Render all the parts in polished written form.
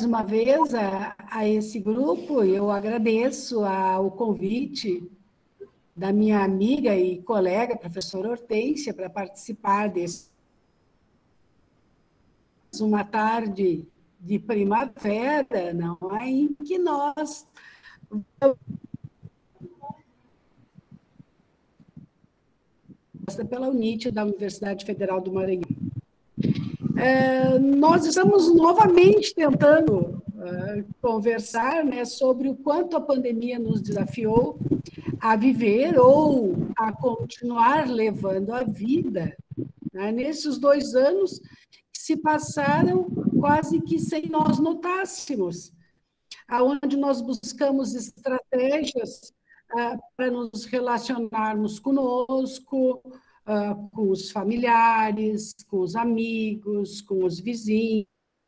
mais uma vez a esse grupo. Eu agradeço o convite da minha amiga e colega, professora Hortência, para participar desse uma tarde de primavera, não é? Em que nós pela UNIT, da Universidade Federal do Maranhão. Nós estamos novamente tentando conversar, né, sobre o quanto a pandemia nos desafiou a viver ou a continuar levando a vida, né, nesses 2 anos que se passaram quase que sem nós notássemos, aonde nós buscamos estratégias para nos relacionarmos conosco, com os familiares, com os amigos, com os vizinhos,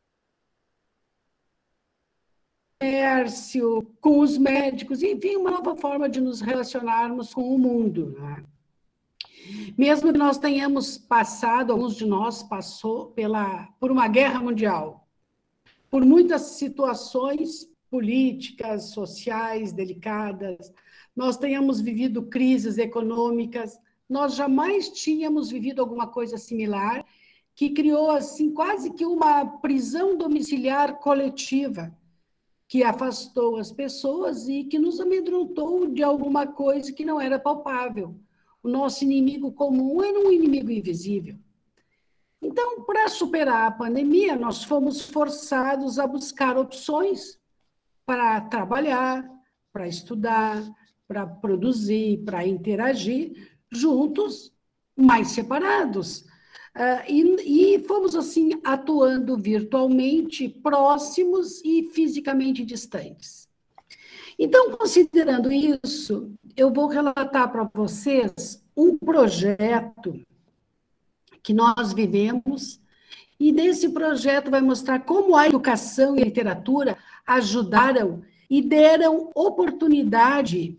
com os médicos, enfim, uma nova forma de nos relacionarmos com o mundo, né? Mesmo que nós tenhamos passado, alguns de nós passou por uma guerra mundial, por muitas situações políticas, sociais, delicadas, nós tenhamos vivido crises econômicas, nós jamais tínhamos vivido alguma coisa similar, que criou, assim, quase que uma prisão domiciliar coletiva, que afastou as pessoas e que nos amedrontou de alguma coisa que não era palpável. O nosso inimigo comum era um inimigo invisível. Então, para superar a pandemia, nós fomos forçados a buscar opções para trabalhar, para estudar, para produzir, para interagir, juntos, mais separados. E fomos, assim, atuando virtualmente, próximos e fisicamente distantes. Então, considerando isso, eu vou relatar para vocês um projeto que nós vivemos, e nesse projeto vai mostrar como a educação e a literatura ajudaram e deram oportunidade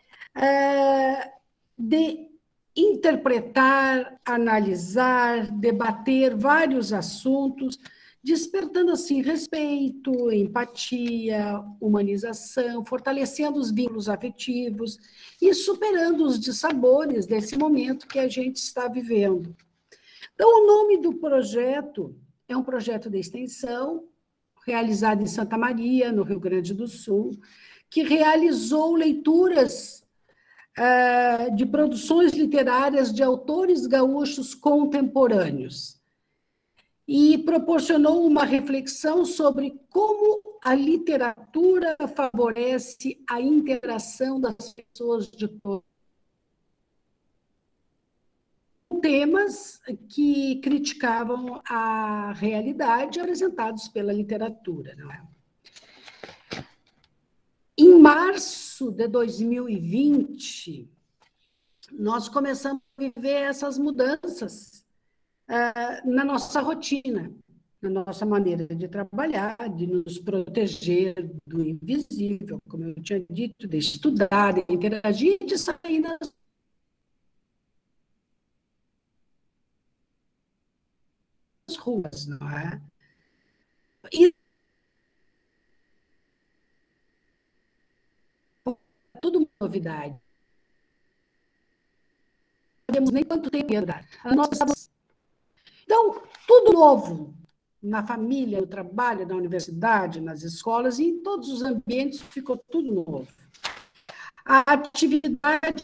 de interpretar, analisar, debater vários assuntos, despertando, assim, respeito, empatia, humanização, fortalecendo os vínculos afetivos e superando os dissabores desse momento que a gente está vivendo. Então, o nome do projeto é um projeto de extensão, realizado em Santa Maria, no Rio Grande do Sul, que realizou leituras de produções literárias de autores gaúchos contemporâneos e proporcionou uma reflexão sobre como a literatura favorece a interação das pessoas de todo temas que criticavam a realidade apresentados pela literatura, não é? Em março de 2020, nós começamos a viver essas mudanças na nossa rotina, na nossa maneira de trabalhar, de nos proteger do invisível, como eu tinha dito, de estudar, de interagir, de sair das ruas, não é? E tudo novidade. Não sabemos nem quanto tempo ia durar. Então, tudo novo, na família, no trabalho, na universidade, nas escolas, e em todos os ambientes ficou tudo novo. A atividade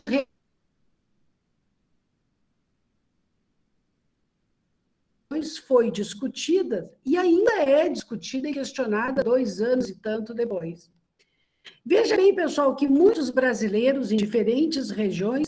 foi discutida e ainda é discutida e questionada 2 anos e tanto depois. Veja bem, pessoal, que muitos brasileiros em diferentes regiões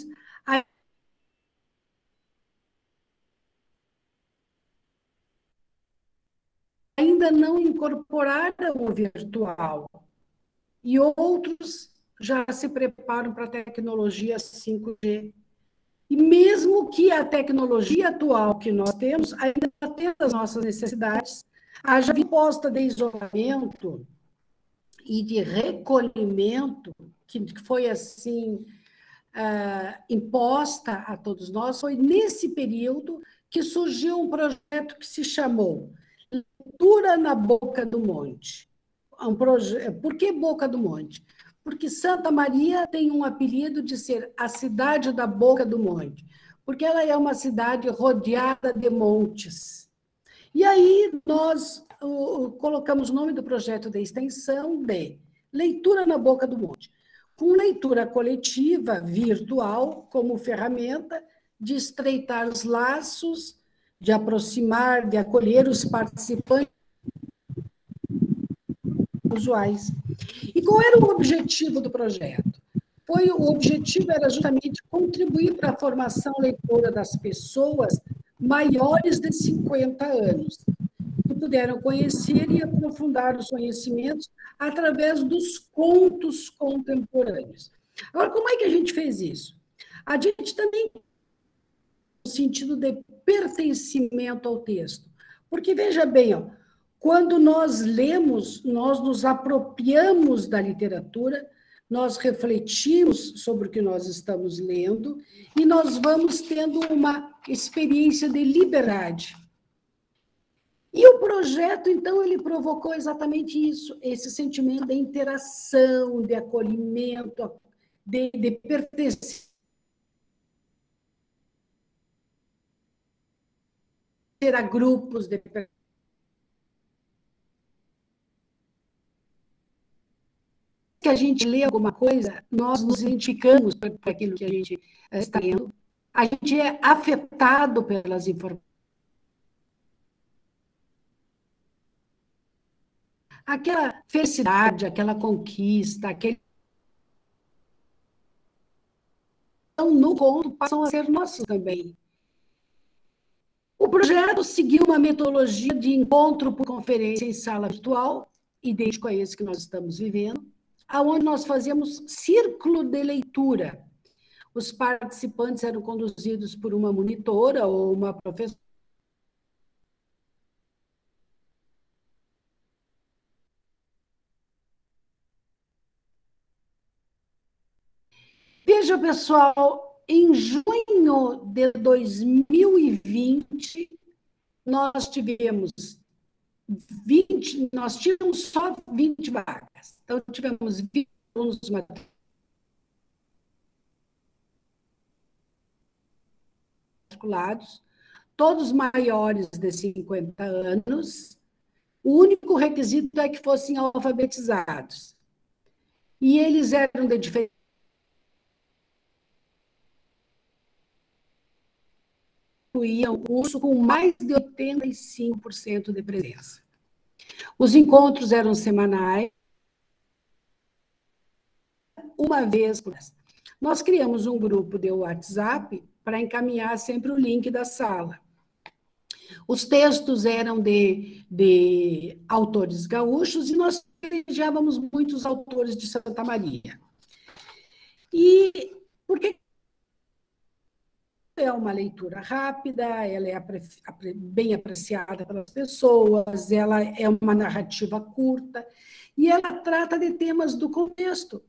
ainda não incorporaram o virtual e outros já se preparam para a tecnologia 5G. E mesmo que a tecnologia atual que nós temos ainda atenda às nossas necessidades, haja proposta de isolamento e de recolhimento, que foi assim imposta a todos nós, foi nesse período que surgiu um projeto que se chamou Leitura na Boca do Monte. Por que Boca do Monte? Porque Santa Maria tem um apelido de ser a cidade da Boca do Monte, porque ela é uma cidade rodeada de montes. E aí nós colocamos o nome do projeto de extensão de Leitura na Boca do Monte, com leitura coletiva, virtual, como ferramenta de estreitar os laços, de aproximar, de acolher os participantes usuais. E qual era o objetivo do projeto? O objetivo era justamente contribuir para a formação leitora das pessoas maiores de 50 anos, que puderam conhecer e aprofundar os conhecimentos através dos contos contemporâneos. Agora, como é que a gente fez isso? A gente também no sentido de pertencimento ao texto. Porque, veja bem, ó, quando nós lemos, nós nos apropriamos da literatura, nós refletimos sobre o que nós estamos lendo e nós vamos tendo uma experiência de liberdade. E o projeto, então, ele provocou exatamente isso, esse sentimento de interação, de acolhimento, de pertencer a grupos, de que a gente lê alguma coisa, nós nos identificamos por aquilo que a gente está lendo, a gente é afetado pelas informações. Aquela felicidade, aquela conquista, aquele no conto passam a ser nossos também. O projeto seguiu uma metodologia de encontro por conferência em sala virtual, idêntico a esse que nós estamos vivendo, onde nós fazíamos círculo de leitura. Os participantes eram conduzidos por uma monitora ou uma professora. Veja, pessoal, em junho de 2020, nós tivemos só 20 vagas. Então, tivemos 20 alunos matriculados, todos maiores de 50 anos. O único requisito é que fossem alfabetizados. E eles eram de diferentes o curso com mais de 85% de presença. Os encontros eram semanais, uma vez por mês. Nós criamos um grupo de WhatsApp para encaminhar sempre o link da sala. Os textos eram de autores gaúchos e nós privilegiávamos muitos autores de Santa Maria. E por que é uma leitura rápida, ela é bem apreciada pelas pessoas, ela é uma narrativa curta, e ela trata de temas do contexto.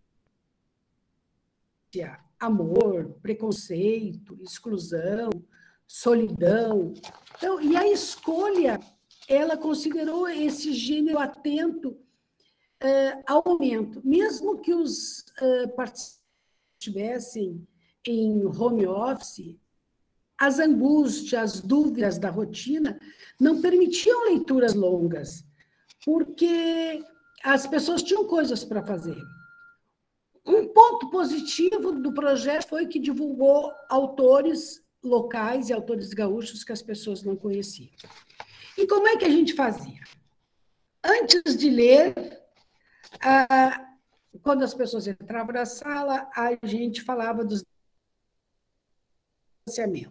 Amor, preconceito, exclusão, solidão. Então, e a escolha, ela considerou esse gênero atento ao momento. Mesmo que os participantes estivessem em home office, as angústias, as dúvidas da rotina não permitiam leituras longas, porque as pessoas tinham coisas para fazer. Um ponto positivo do projeto foi que divulgou autores locais e autores gaúchos que as pessoas não conheciam. E como é que a gente fazia? Antes de ler, quando as pessoas entravam na sala, a gente falava dos distanciamento.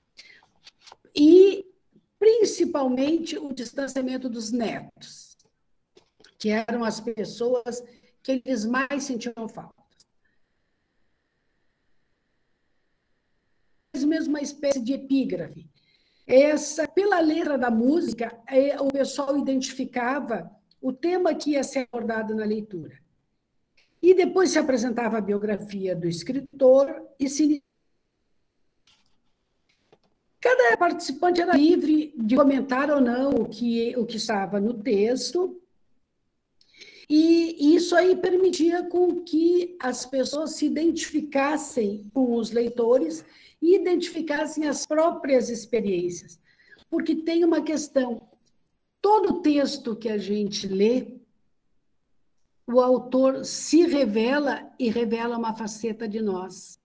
E, principalmente, o distanciamento dos netos, que eram as pessoas que eles mais sentiam falta. Mesmo uma espécie de epígrafe. Pela letra da música, o pessoal identificava o tema que ia ser abordado na leitura. E depois se apresentava a biografia do escritor e cada participante era livre de comentar ou não o que estava no texto. isso aí permitia com que as pessoas se identificassem com os leitores e identificassem as próprias experiências. Porque tem uma questão, todo texto que a gente lê, o autor se revela e revela uma faceta de nós.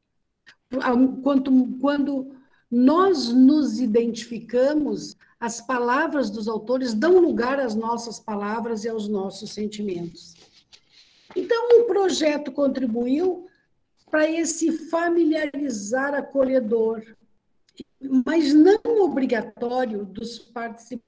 Quando nós nos identificamos, as palavras dos autores dão lugar às nossas palavras e aos nossos sentimentos. Então, o projeto contribuiu para esse familiarizar acolhedor, mas não obrigatório dos participantes.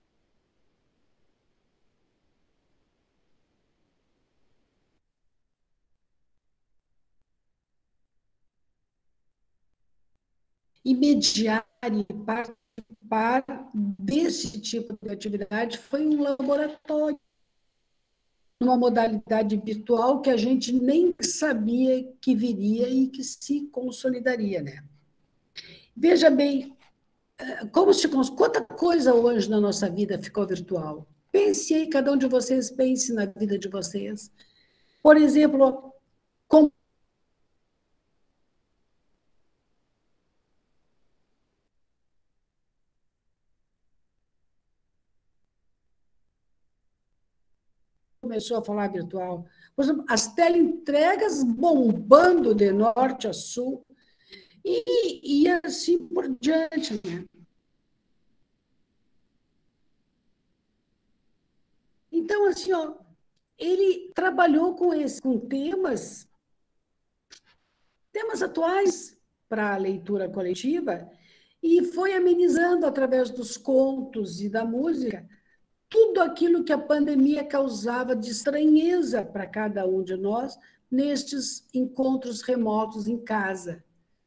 E mediar e participar desse tipo de atividade foi um laboratório, uma modalidade virtual que a gente nem sabia que viria e que se consolidaria, né? Veja bem, quanta coisa hoje na nossa vida ficou virtual. Pense aí, cada um de vocês pense na vida de vocês. Por exemplo, como começou a falar virtual. Por exemplo, as teleentregas bombando de norte a sul e assim por diante, né? Então, assim, ó, ele trabalhou com temas atuais para a leitura coletiva e foi amenizando através dos contos e da música tudo aquilo que a pandemia causava de estranheza para cada um de nós nestes encontros remotos em casa.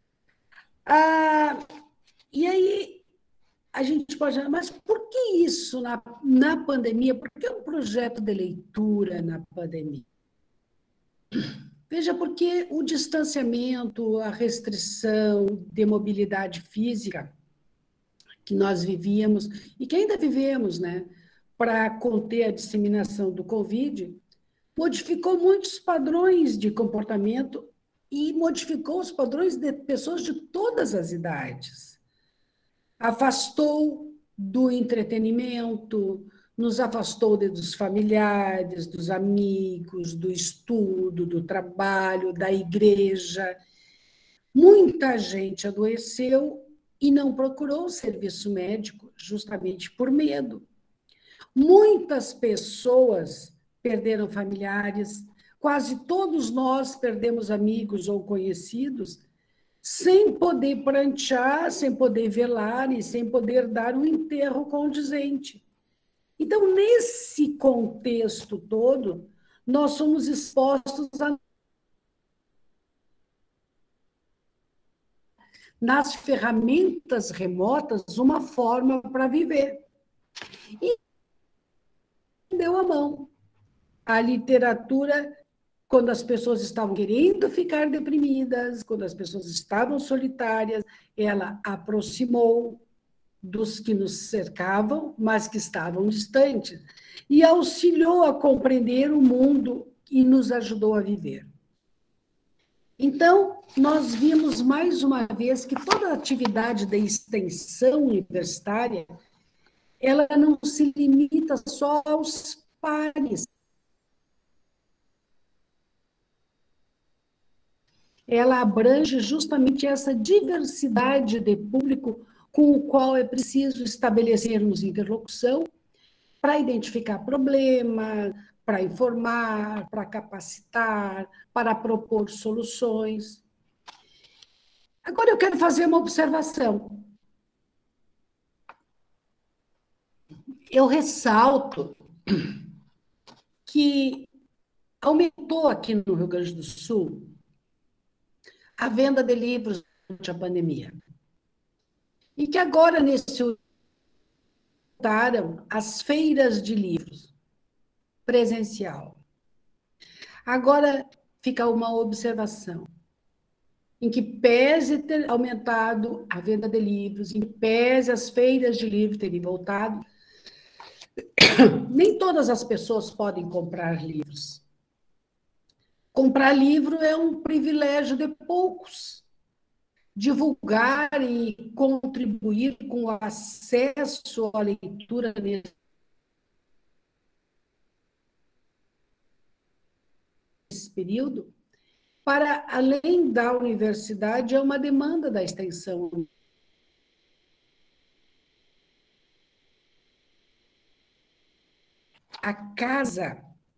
E aí a gente pode dizer, mas por que isso na pandemia? Por que um projeto de leitura na pandemia? Veja, porque o distanciamento, a restrição de mobilidade física que nós vivíamos e que ainda vivemos, né, para conter a disseminação do Covid, modificou muitos padrões de comportamento e modificou os padrões de pessoas de todas as idades. Afastou do entretenimento, nos afastou dos familiares, dos amigos, do estudo, do trabalho, da igreja. Muita gente adoeceu e não procurou serviço médico justamente por medo. Muitas pessoas perderam familiares, quase todos nós perdemos amigos ou conhecidos, sem poder prantear, sem poder velar e sem poder dar um enterro condizente. Então, nesse contexto todo, nós somos expostos nas ferramentas remotas uma forma para viver. E deu a mão. A literatura, quando as pessoas estavam querendo ficar deprimidas, quando as pessoas estavam solitárias, ela aproximou dos que nos cercavam, mas que estavam distantes, e auxiliou a compreender o mundo e nos ajudou a viver. Então, nós vimos mais uma vez que toda atividade de extensão universitária, ela não se limita só aos pares. Ela abrange justamente essa diversidade de público com o qual é preciso estabelecermos interlocução para identificar problemas, para informar, para capacitar, para propor soluções. Agora eu quero fazer uma observação. Eu ressalto que aumentou aqui no Rio Grande do Sul a venda de livros durante a pandemia. E que agora, voltaram as feiras de livros presencial. Agora fica uma observação, em que pese ter aumentado a venda de livros, em que pese as feiras de livros terem voltado, nem todas as pessoas podem comprar livros. Comprar livro é um privilégio de poucos. Divulgar e contribuir com o acesso à leitura nesse período, para além da universidade, é uma demanda da extensão. A casa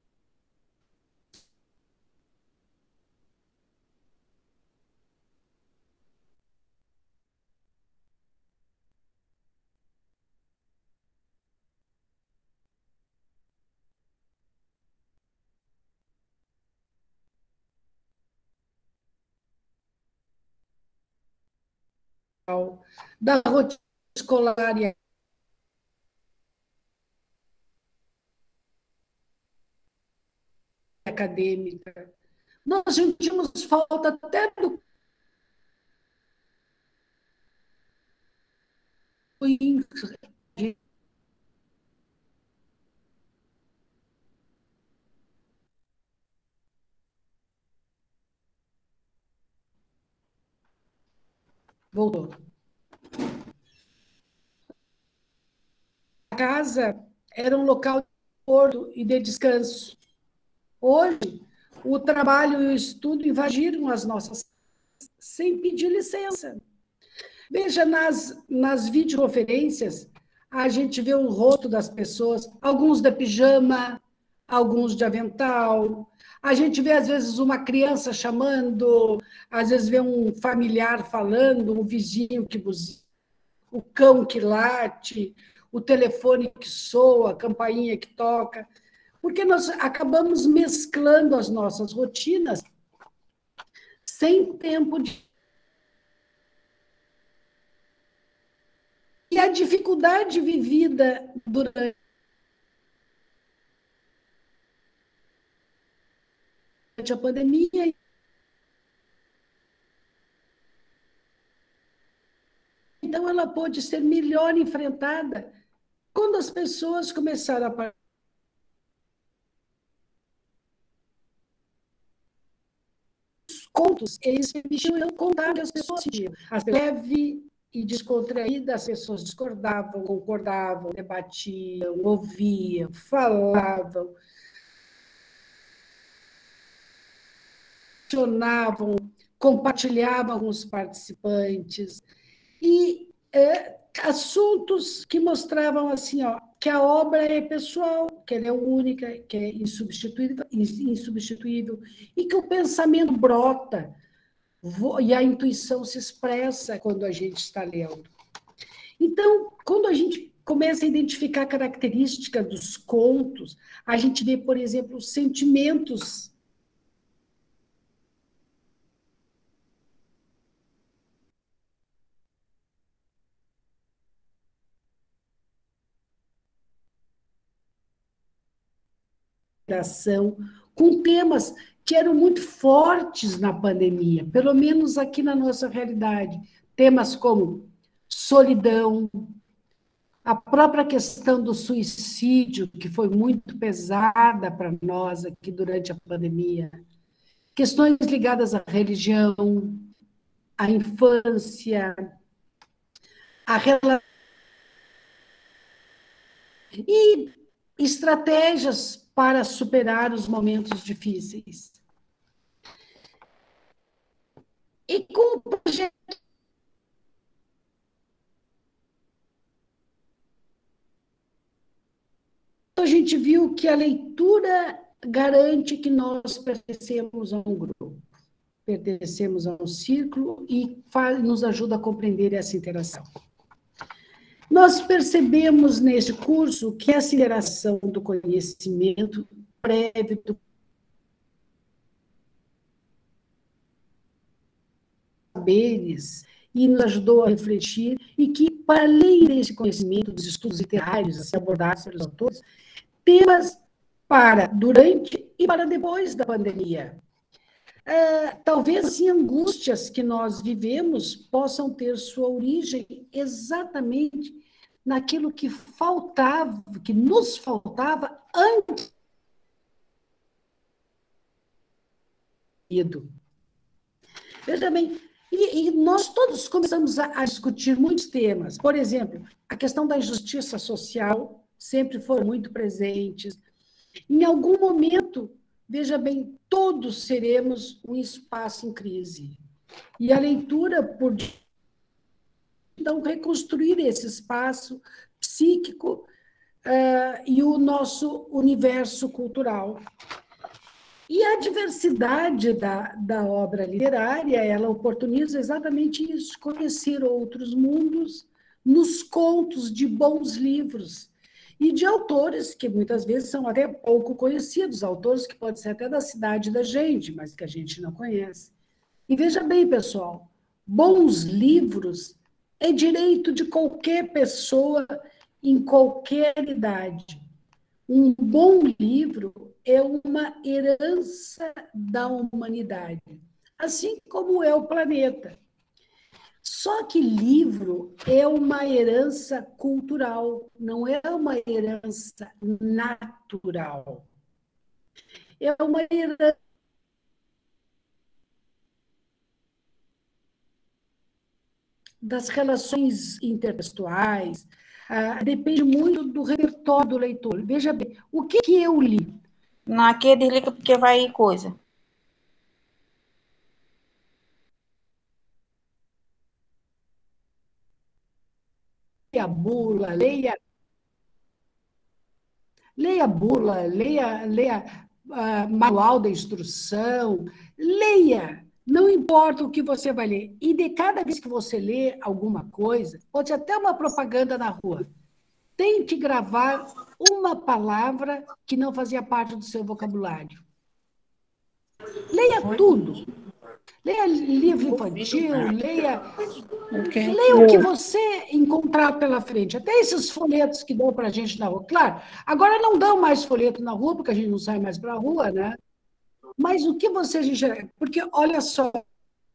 da rotina escolar e acadêmica. Nós sentimos falta até do voltou. A casa era um local de acordo e de descanso. Hoje, o trabalho e o estudo invadiram as nossas sem pedir licença. Veja, nas videoconferências, a gente vê o rosto das pessoas, alguns de pijama, alguns de avental. A gente vê, às vezes, uma criança chamando, às vezes vê um familiar falando, um vizinho que buzina, o cão que late, o telefone que soa, a campainha que toca, porque nós acabamos mesclando as nossas rotinas sem tempo de... E a dificuldade vivida durante a pandemia, então ela pôde ser melhor enfrentada quando as pessoas começaram a os contos, eles permitiam contar que as pessoas sentiam. Leve e descontraída, as pessoas discordavam, concordavam, debatiam, ouviam, falavam, questionavam, compartilhavam com os participantes, e assuntos que mostravam assim, ó, que a obra é pessoal, que ela é única, que é insubstituível, e que o pensamento brota e a intuição se expressa quando a gente está lendo. Então, quando a gente começa a identificar a característica dos contos, a gente vê, por exemplo, os sentimentos da ação, com temas que eram muito fortes na pandemia, pelo menos aqui na nossa realidade. Temas como solidão, a própria questão do suicídio, que foi muito pesada para nós aqui durante a pandemia, questões ligadas à religião, à infância, à relação e estratégias para superar os momentos difíceis. E com o projeto a gente viu que a leitura garante que nós pertencemos a um grupo, pertencemos a um círculo e nos ajuda a compreender essa interação. Nós percebemos nesse curso que a aceleração do conhecimento prévio do saberes e nos ajudou a refletir, e que, para além desse conhecimento dos estudos literários assim, abordados pelos autores, temas para durante e para depois da pandemia. Talvez assim, angústias que nós vivemos possam ter sua origem exatamente naquilo que faltava, que nos faltava antes Veja bem, e nós todos começamos a discutir muitos temas. Por exemplo, a questão da injustiça social sempre foi muito presente. Em algum momento, veja bem, todos seremos um espaço em crise. E a leitura, por então, reconstruir esse espaço psíquico e o nosso universo cultural. E a diversidade da obra literária, ela oportuniza exatamente isso, conhecer outros mundos nos contos de bons livros e de autores que muitas vezes são até pouco conhecidos, autores que podem ser até da cidade da gente, mas que a gente não conhece. E veja bem, pessoal, bons livros é direito de qualquer pessoa em qualquer idade. Um bom livro é uma herança da humanidade, assim como é o planeta. Só que livro é uma herança cultural, não é uma herança natural. É uma herança das relações intertextuais, depende muito do repertório do leitor. Veja bem, o que eu li? Não, aqui desliga porque vai coisa. Leia a bula, leia bula, leia manual da instrução, leia, não importa o que você vai ler. E de cada vez que você lê alguma coisa, pode ser até uma propaganda na rua, tente gravar uma palavra que não fazia parte do seu vocabulário. Leia tudo. Leia livro infantil, leia o que você encontrar pela frente. Até esses folhetos que dão para a gente na rua. Claro, agora não dão mais folheto na rua, porque a gente não sai mais para a rua, né? Mas o que você... Porque, olha só, a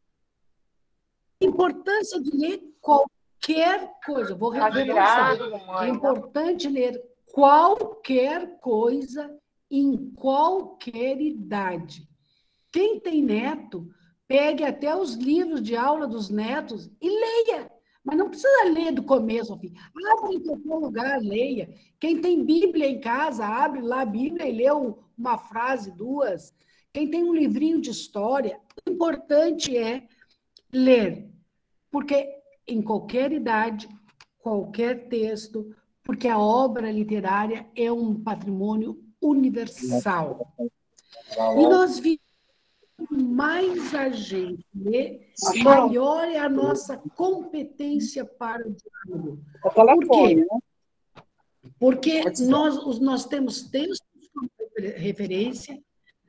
importância de ler qualquer coisa. Vou reforçar. É importante ler qualquer coisa em qualquer idade. Quem tem neto, pegue até os livros de aula dos netos e leia. Mas não precisa ler do começo ao fim. Abre em qualquer lugar, leia. Quem tem Bíblia em casa, abre lá a Bíblia e lê uma frase, duas. Quem tem um livrinho de história, o importante é ler. Porque em qualquer idade, qualquer texto, porque a obra literária é um patrimônio universal. E nós vimos mais a gente lê, maior é a nossa competência para o diálogo. Por quê? Porque nós temos textos como referência,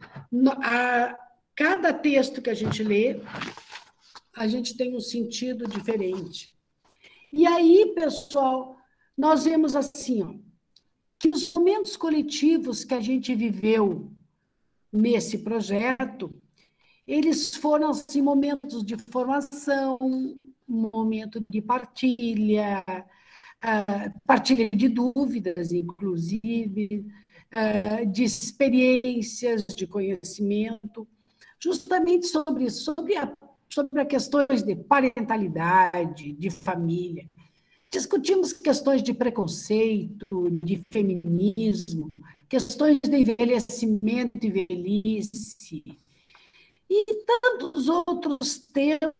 a cada texto que a gente lê, a gente tem um sentido diferente. E aí, pessoal, nós vemos assim, ó, que os momentos coletivos que a gente viveu nesse projeto, eles foram assim, momentos de formação, momento de partilha, partilha de dúvidas, inclusive, de experiências, de conhecimento, justamente sobre isso, sobre questões de parentalidade, de família. Discutimos questões de preconceito, de feminismo, questões de envelhecimento e velhice, e tantos outros temas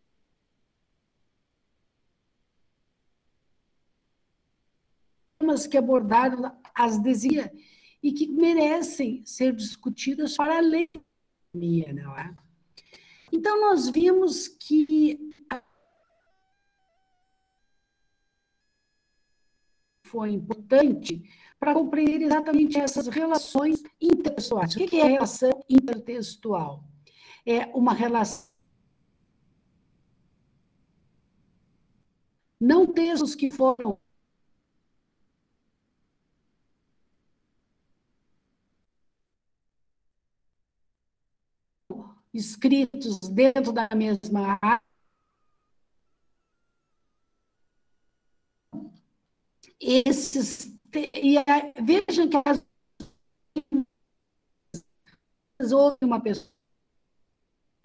que abordaram as desigualdades e que merecem ser discutidas para além da pandemia, não é? Então, nós vimos que foi importante para compreender exatamente essas relações intertextuais. O que é a relação intertextual? É uma relação... Não textos que foram escritos dentro da mesma área. Vejam que houve uma pessoa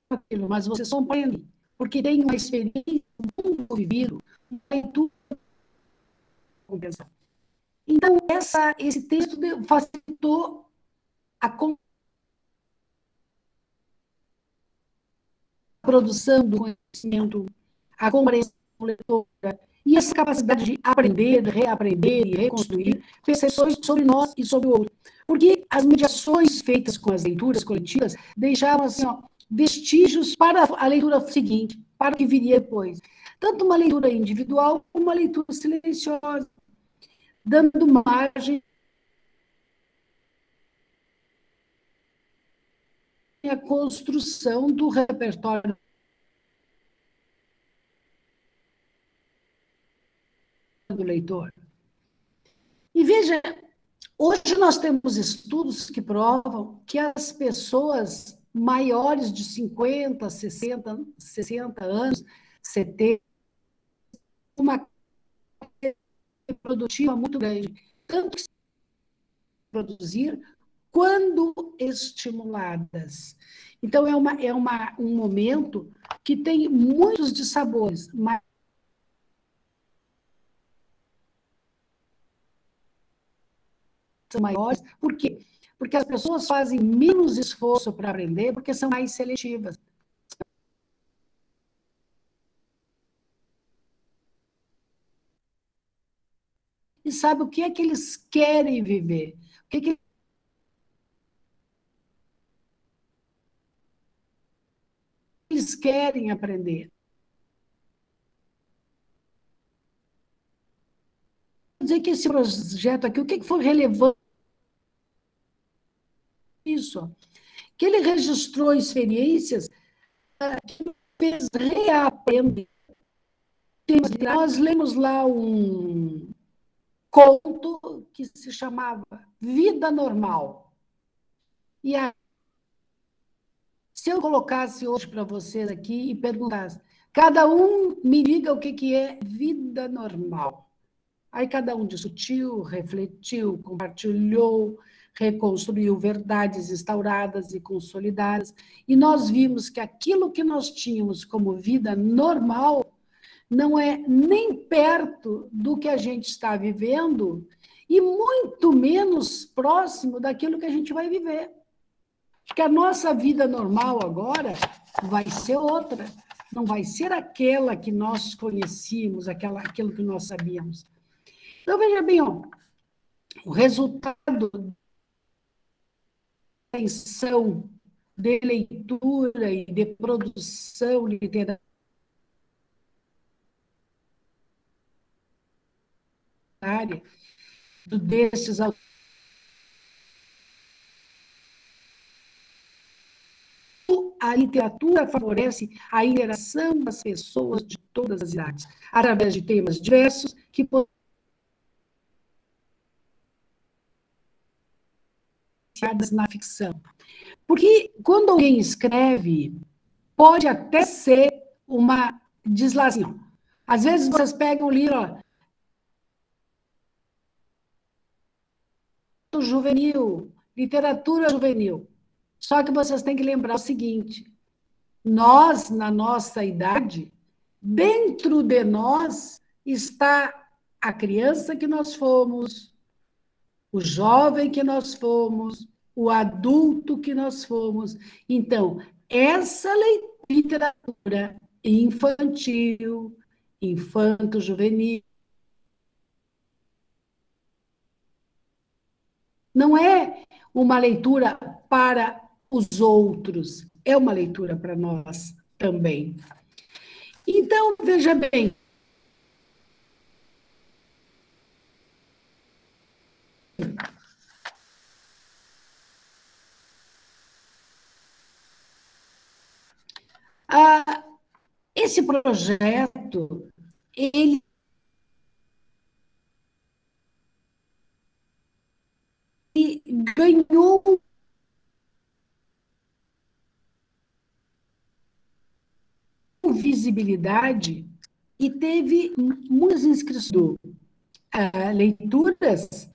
aquilo, mas você compreende, porque tem uma experiência, um mundo vivido, uma leitura compensar. Então, esse texto facilitou a produção do conhecimento, a compreensão leitora, e essa capacidade de aprender, reaprender e reconstruir percepções sobre nós e sobre o outro. Porque as mediações feitas com as leituras coletivas deixavam assim, vestígios para a leitura seguinte, para o que viria depois. Tanto uma leitura individual como uma leitura silenciosa, dando margem à construção do repertório do leitor. E veja, hoje nós temos estudos que provam que as pessoas maiores de 50, 60 anos, 70, uma produtiva muito grande, tanto que se produzir quando estimuladas. Então, um momento que tem muitos dissabores, mas são maiores. Por quê? Porque as pessoas fazem menos esforço para aprender, porque são mais seletivas. E sabe o que é que eles querem viver? O que é que eles querem aprender? Vou dizer que esse projeto aqui, o que foi relevante? Isso, que ele registrou experiências que fez reaprender. Nós lemos lá um conto que se chamava Vida Normal. E aí, se eu colocasse hoje para vocês aqui e perguntasse, cada um me diga o que é vida normal. Aí cada um discutiu, refletiu, compartilhou, reconstruiu verdades instauradas e consolidadas, e nós vimos que aquilo que nós tínhamos como vida normal não é nem perto do que a gente está vivendo e muito menos próximo daquilo que a gente vai viver. Porque a nossa vida normal agora vai ser outra, não vai ser aquela que nós conhecíamos, aquilo que nós sabíamos. Então, veja bem, o resultado da intenção de leitura e de produção literária desses autores, a literatura favorece a interação das pessoas de todas as idades, através de temas diversos que podem ser na ficção. Porque quando alguém escreve, pode até ser uma deslação. Às vezes vocês pegam um livro, juvenil, literatura juvenil. Só que vocês têm que lembrar o seguinte: nós, na nossa idade, dentro de nós está a criança que nós fomos, o jovem que nós fomos, o adulto que nós fomos. Então, essa literatura infantil, infanto-juvenil, não é uma leitura para os outros, é uma leitura para nós também. Então, veja bem, esse projeto, ele ganhou visibilidade e teve muitas inscrições, leituras,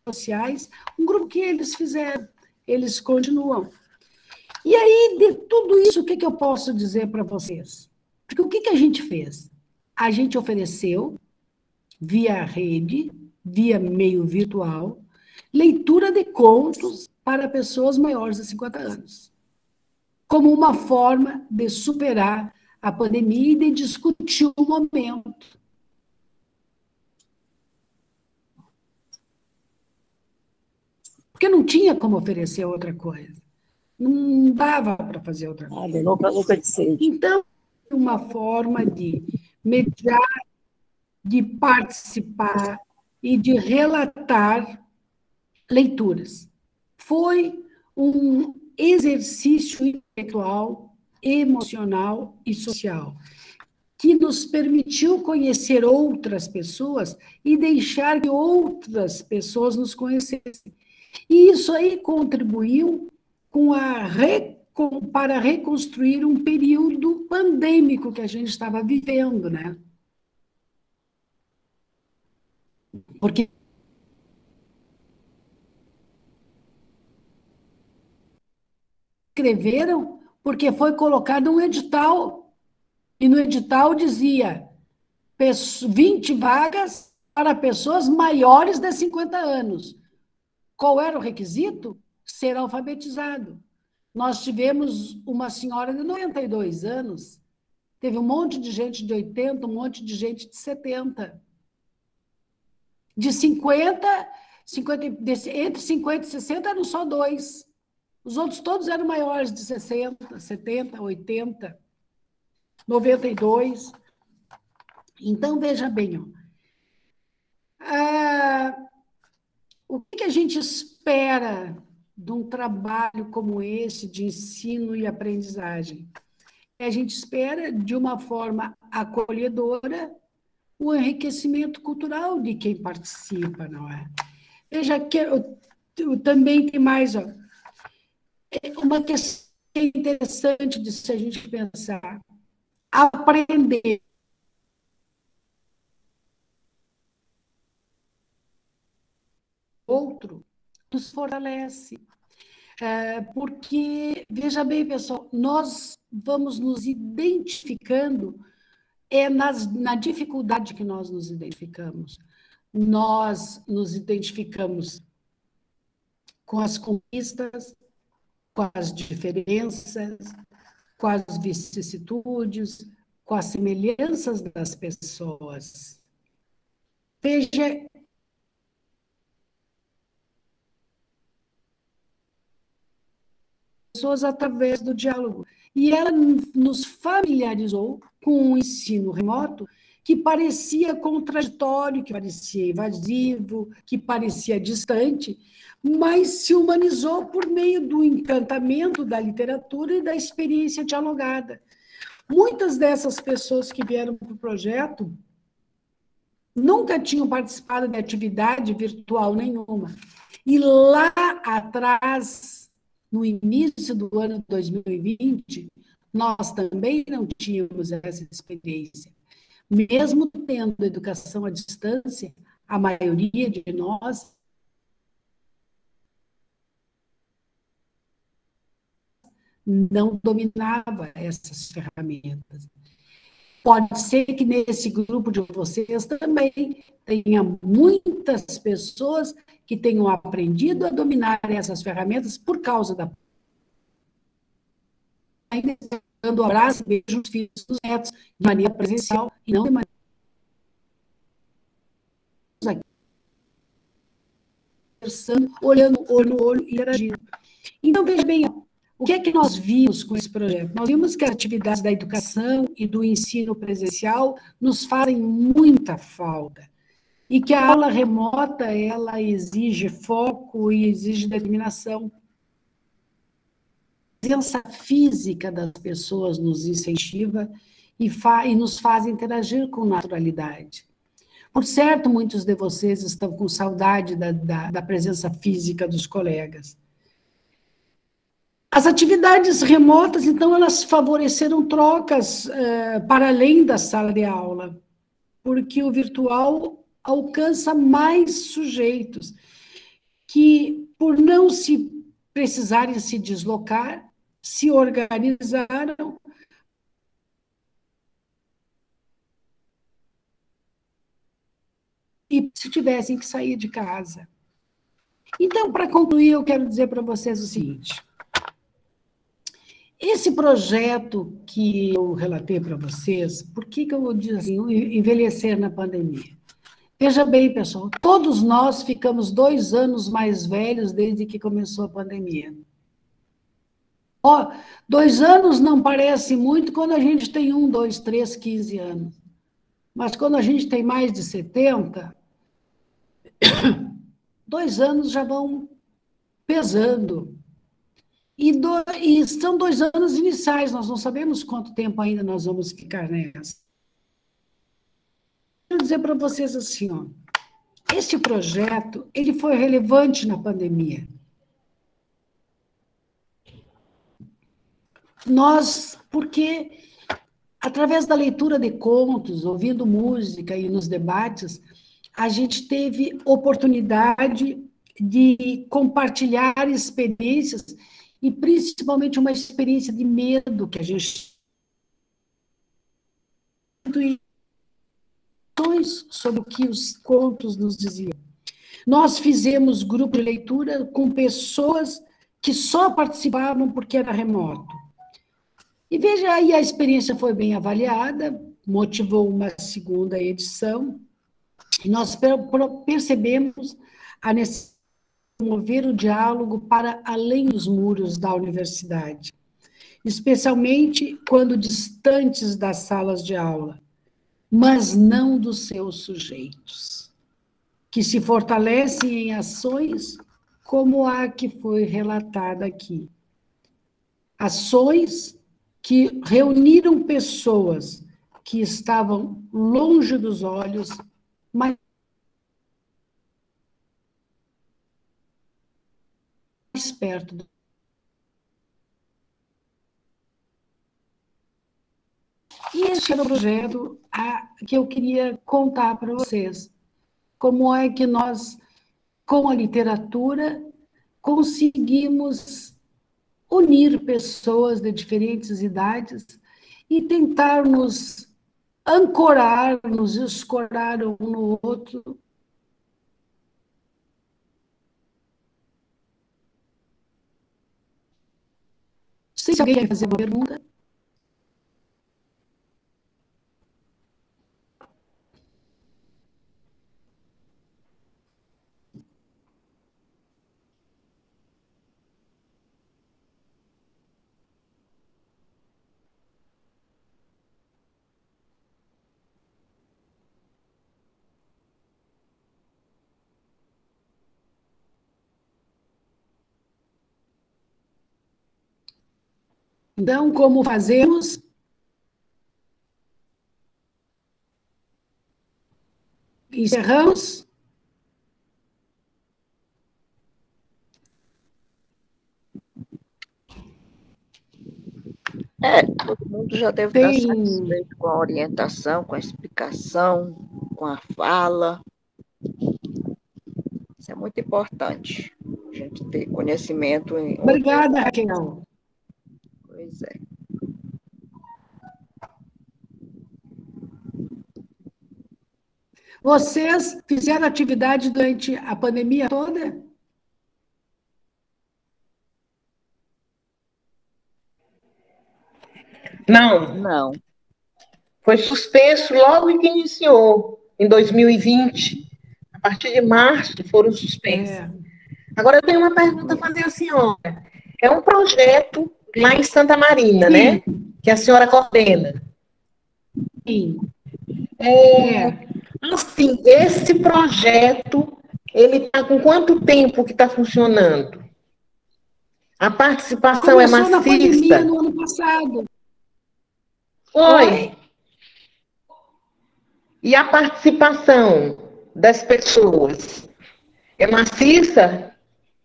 sociais, um grupo que eles fizeram, eles continuam. E aí, de tudo isso, o que eu posso dizer para vocês? Porque o que a gente fez? A gente ofereceu, via rede, via meio virtual, leitura de contos para pessoas maiores de 50 anos, como uma forma de superar a pandemia e de discutir o momento. Porque não tinha como oferecer outra coisa. Não dava para fazer outra coisa. Então, uma forma de mediar, de participar e de relatar leituras. Foi um exercício intelectual, emocional e social, que nos permitiu conhecer outras pessoas e deixar que outras pessoas nos conhecessem. E isso aí contribuiu para reconstruir um período pandêmico que a gente estava vivendo, né? Porque escreveram porque foi colocado um edital, e no edital dizia 20 vagas para pessoas maiores de 50 anos. Qual era o requisito? Ser alfabetizado. Nós tivemos uma senhora de 92 anos, teve um monte de gente de 80, um monte de gente de 70. De 50, entre 50 e 60 eram só 2. Os outros todos eram maiores de 60, 70, 80, 92. Então, veja bem, o que a gente espera de um trabalho como esse, de ensino e aprendizagem? A gente espera, de uma forma acolhedora, o enriquecimento cultural de quem participa, não é? Veja que também tem mais, uma questão interessante de se a gente pensar. Aprender outro nos fortalece. Porque, veja bem, pessoal, nós vamos nos identificando, na dificuldade que nós nos identificamos. Nós nos identificamos com as conquistas, com as diferenças, com as vicissitudes, com as semelhanças das pessoas. Veja, pessoas através do diálogo. E ela nos familiarizou com um ensino remoto que parecia contraditório, que parecia invasivo, que parecia distante, mas se humanizou por meio do encantamento da literatura e da experiência dialogada. Muitas dessas pessoas que vieram para o projeto nunca tinham participado de atividade virtual nenhuma. E lá atrás, no início do ano 2020, nós também não tínhamos essa experiência. Mesmo tendo educação à distância, a maioria de nós não dominava essas ferramentas. Pode ser que nesse grupo de vocês também tenha muitas pessoas que tenham aprendido a dominar essas ferramentas por causa da... ainda dando abraço, beijo os filhos dos netos, de maneira presencial, e não de maneira... olhando olho no olho e interagindo. Então, veja bem, o que é que nós vimos com esse projeto? Nós vimos que as atividades da educação e do ensino presencial nos fazem muita falta, e que a aula remota, ela exige foco e exige determinação. A presença física das pessoas nos incentiva e nos faz interagir com naturalidade. Por certo, muitos de vocês estão com saudade da presença física dos colegas. As atividades remotas, então, elas favoreceram trocas para além da sala de aula, porque o virtual alcança mais sujeitos. que, por não se precisarem se deslocar, se organizaram e se tivessem que sair de casa. Então, para concluir, eu quero dizer para vocês o seguinte: esse projeto que eu relatei para vocês, por que eu vou dizer assim, envelhecer na pandemia? Veja bem, pessoal, todos nós ficamos 2 anos mais velhos desde que começou a pandemia. 2 anos não parece muito quando a gente tem 1, 2, 3, 15 anos. Mas quando a gente tem mais de 70, 2 anos já vão pesando. E são 2 anos iniciais, nós não sabemos quanto tempo ainda nós vamos ficar nessa. Quero dizer para vocês assim, ó, este projeto, ele foi relevante na pandemia. Porque através da leitura de contos, ouvindo música e nos debates, a gente teve oportunidade de compartilhar experiências, e principalmente uma experiência de medo que a gente sobre o que os contos nos diziam. Nós fizemos grupo de leitura com pessoas que só participavam porque era remoto. E veja aí, a experiência foi bem avaliada, motivou uma segunda edição, e nós percebemos a necessidade de promover o diálogo para além dos muros da universidade, especialmente quando distantes das salas de aula, mas não dos seus sujeitos, que se fortalecem em ações como a que foi relatada aqui. Ações que reuniram pessoas que estavam longe dos olhos, mas mais perto do... E esse era o projeto que eu queria contar para vocês. Como é que nós, com a literatura, conseguimos unir pessoas de diferentes idades e tentar nos ancorar, nos escorar um no outro. Não sei se alguém quer fazer uma pergunta. Então, como fazemos? Encerramos? Todo mundo já deve estar satisfeito com a orientação, com a explicação, com a fala. Isso é muito importante, a gente ter conhecimento em... Obrigada, Raquel. Pois é. Vocês fizeram atividade durante a pandemia toda? Não. Não. Foi suspenso logo que iniciou, em 2020. A partir de março foram suspensos. Agora, eu tenho uma pergunta a fazer à senhora. É um projeto lá em Santa Marina, Sim. né? Que a senhora coordena. Sim. Assim, esse projeto, ele está com quanto tempo que está funcionando? A participação Começou é maciça? na pandemia no ano passado. Oi? E a participação das pessoas é maciça?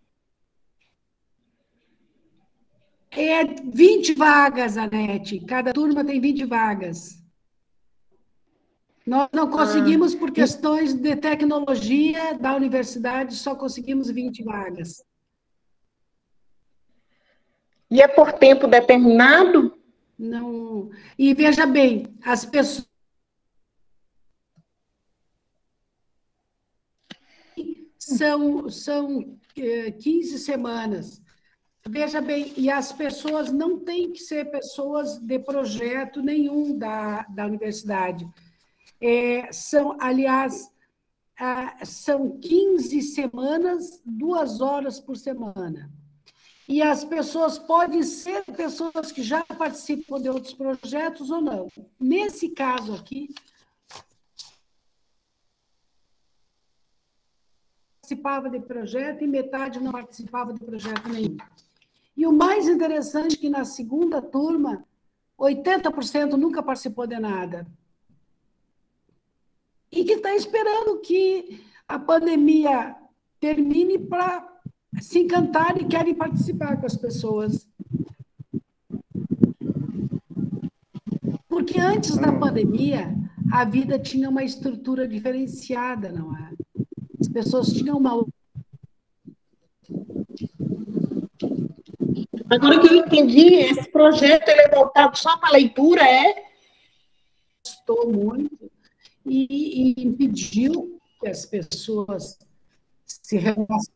É 20 vagas, Anete. Cada turma tem 20 vagas. Nós não conseguimos, por questões de tecnologia da universidade, só conseguimos 20 vagas. E é por tempo determinado? Não. E veja bem, as pessoas são 15 semanas. Veja bem, e as pessoas não têm que ser pessoas de projeto nenhum da universidade. Aliás, são 15 semanas, 2 horas por semana. E as pessoas podem ser pessoas que já participam de outros projetos ou não. Nesse caso aqui, participava de projeto e metade não participava de projeto nenhum. E o mais interessante é que na segunda turma, 80% nunca participou de nada. E que está esperando que a pandemia termine para se encantar e querem participar com as pessoas. Porque antes da pandemia, a vida tinha uma estrutura diferenciada, não é? As pessoas tinham uma... Agora que eu entendi, esse projeto ele é voltado só para leitura, Gostou muito e impediu que as pessoas se relacionassem.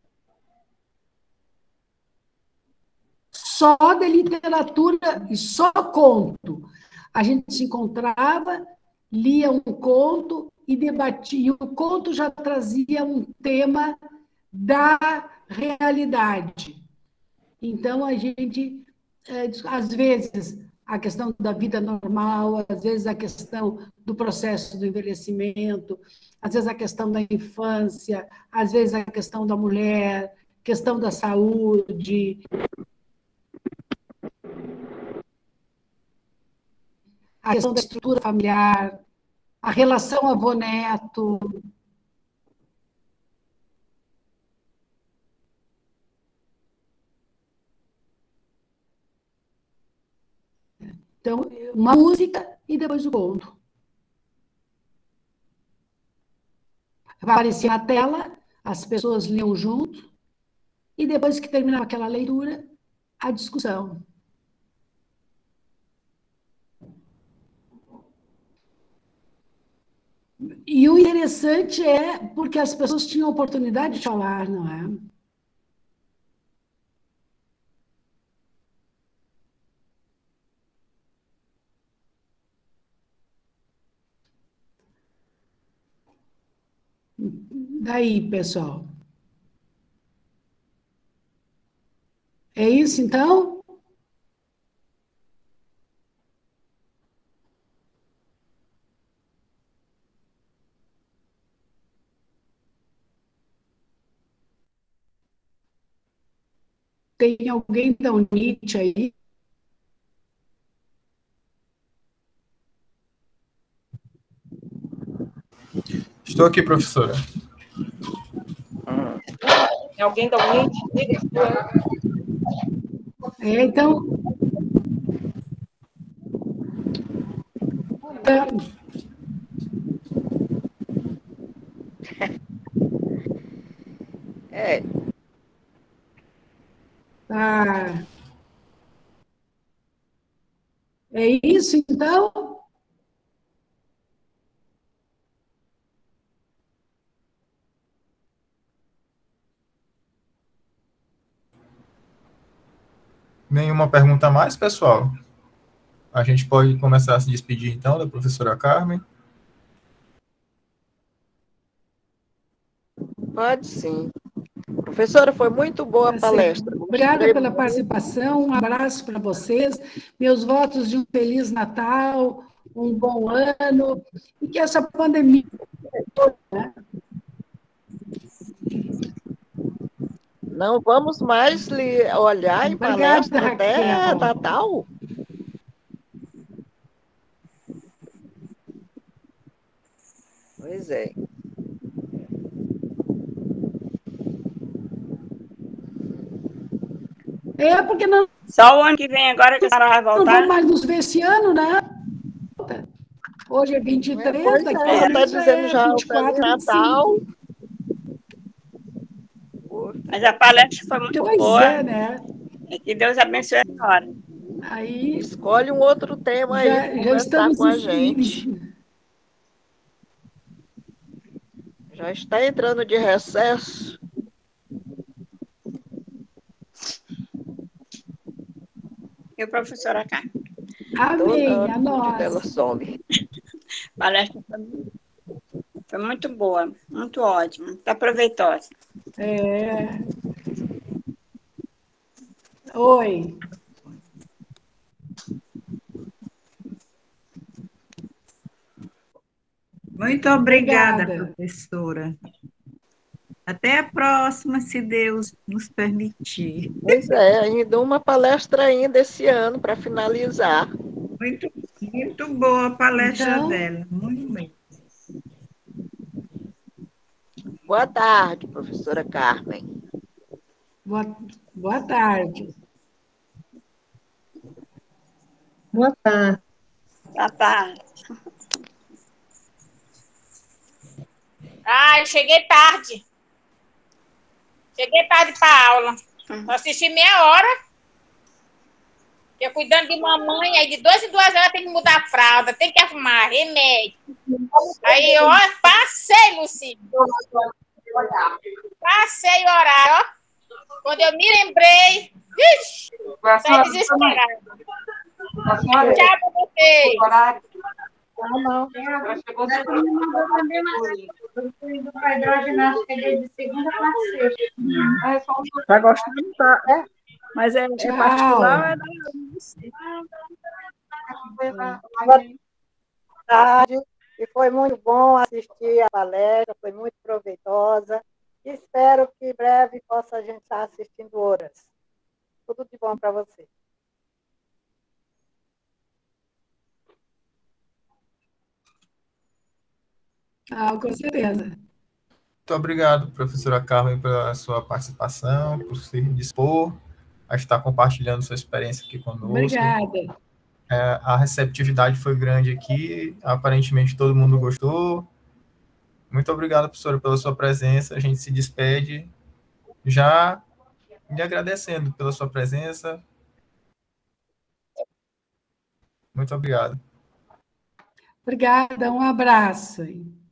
Só de literatura e só conto. A gente se encontrava, lia um conto e debatia. E o conto já trazia um tema da realidade. Então, a gente, às vezes, a questão da vida normal, às vezes a questão do processo do envelhecimento, às vezes a questão da infância, às vezes a questão da mulher, questão da saúde, a questão da estrutura familiar, a relação avô-neto. Então, uma música e depois o conto. Vai aparecer na tela, as pessoas liam junto, e depois que terminava aquela leitura, a discussão. E o interessante é porque as pessoas tinham oportunidade de falar, não é? Daí, pessoal. É isso, então? Tem alguém da UNIT aí? Estou aqui, professora. Tem alguém da UNIT? Então... É isso, então? Nenhuma pergunta a mais, pessoal? A gente pode começar a se despedir, então, da professora Carmen? Pode sim. Professora, foi muito boa a palestra. Obrigada pela participação, um abraço para vocês, meus votos de um Feliz Natal, um bom ano, e que essa pandemia... Né? Não vamos mais lhe olhar em palestra até Natal? Pois é. Porque não... Só o ano que vem agora que a senhora vai voltar? Não vamos mais nos ver esse ano, né? Hoje é 23, Pois daqui é, a está mês dizendo já o 24, Feliz Natal. 25. Mas a palestra foi muito Pois boa. é, né? E que Deus abençoe a senhora. Aí Escolhe um outro tema aí para já conversar estamos com a gente. em... Já está entrando de recesso. E o professora cá. Amém, a Onde ela nós. some. A palestra foi muito boa, muito ótima, muito aproveitosa. É... Oi. Muito obrigada, Obrigada. professora. Até a próxima, se Deus nos permitir. Pois é, ainda uma palestra ainda esse ano para finalizar. Muito, muito boa a palestra Então, dela, muito bem. Boa tarde, professora Carmen. boa tarde. Boa tarde. Tá. Ah, eu cheguei tarde. Cheguei tarde para a aula. Eu assisti meia hora. Eu cuidando de mamãe, aí de 2 em 2 horas tem que mudar a fralda, tem que arrumar remédio. Aí, ó, passei, Luci. Passei o horário, ó. Quando eu me lembrei, vixe, saí desesperada. Tchau pra vocês. Não. Está gostando, tá? É? Mas é particular, Tarde, e foi muito bom assistir a palestra, foi muito proveitosa. Espero que em breve possa a gente estar assistindo outras. Tudo de bom para você. Com certeza. Muito obrigado, professora Carmen, pela sua participação, por se dispor a estar compartilhando sua experiência aqui conosco. Obrigada. A receptividade foi grande aqui, aparentemente todo mundo gostou. Muito obrigado, professora, pela sua presença. A gente se despede já lhe agradecendo pela sua presença. Muito obrigado. Obrigada, um abraço.